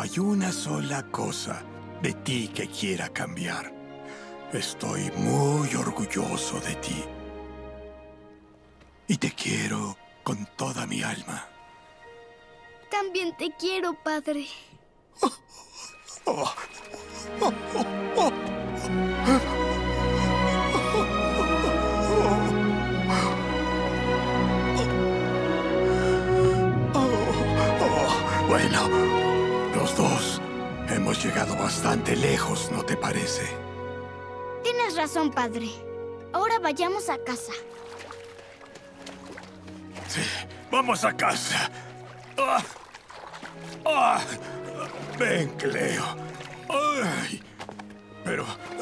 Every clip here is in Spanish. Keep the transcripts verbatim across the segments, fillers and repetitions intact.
hay una sola cosa de ti que quiera cambiar. Estoy muy orgulloso de ti. Y te quiero con toda mi alma. También te quiero, padre. Oh, oh, oh, oh. Bueno, los dos hemos llegado bastante lejos, ¿no te parece? Tienes razón, padre. Ahora vayamos a casa. Sí, vamos a casa. Ah, ah, ven, Cleo. Ay, pero...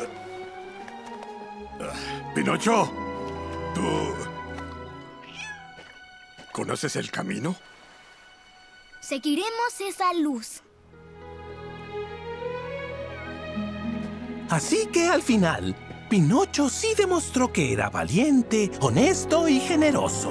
ah, Pinocho, ¿tú conoces el camino? Seguiremos esa luz. Así que al final, Pinocho sí demostró que era valiente, honesto y generoso.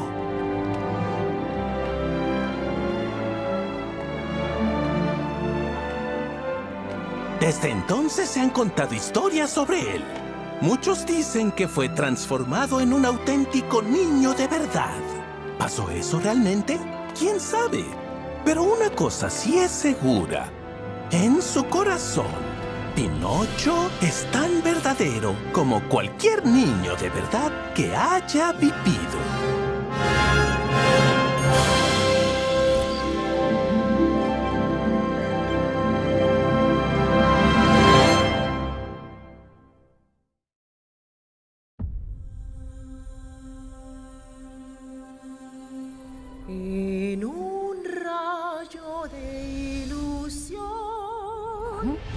Desde entonces se han contado historias sobre él. Muchos dicen que fue transformado en un auténtico niño de verdad. ¿Pasó eso realmente? ¿Quién sabe? Pero una cosa sí es segura. En su corazón, Pinocho es tan verdadero como cualquier niño de verdad que haya vivido. En un rayo de ilusión